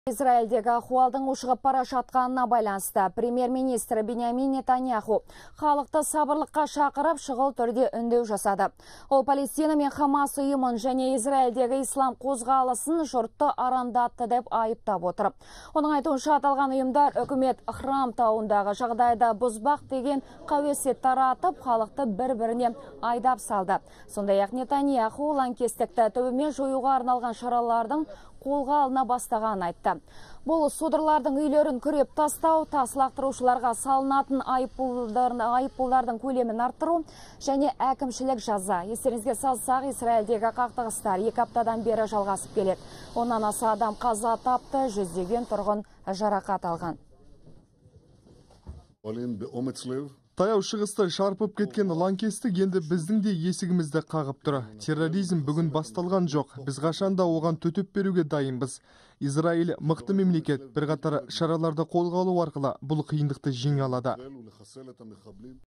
Израильдегі ахуалдың ушығып бара жатқанына байланысты премьер-министр Биньямин Нетаньяху халықты сабырлыққа шақырып шұғыл түрде үндеу жасады. Ол Палестина мен Хамас ұйымын және Израильдегі ислам қозғалысын жұртты арандатты деп айыптап отыр. Оның айтуынша аталған ұйымдар үкімет Храм тауындағы жағдайда бұзбақ деген қауесет таратып, халықты бір-біріне айдап салды. Сондай-ақ Нетаньяху лаңкестікті түбімен жоюға арналған шаралардың қолға алына бастаған айтты. Бұл содырлардың үйлерін күреп тастау, тас лақтырушыларға салынатын айыппұлдардың көлемін арттыру және әкімшілік жаза. Естеріңізге салсақ, Израильдегі қақтығыстар 2 аптадан бері жалғасып келеді. Оннан аса адам қаза тапты, жүздеген тұрғын жарақат алған. Таяу шығысты шарпып кеткен лаңкестік енді біздің де есігімізді қағып тұр. Терроризм бүгін басталған жоқ. Біз қашанда оған төтеп беруге дайынбыз. Израиль мықты мемлекет, бірқатар шараларды қолға алу арқылы бұл қиындықты жеңе алады.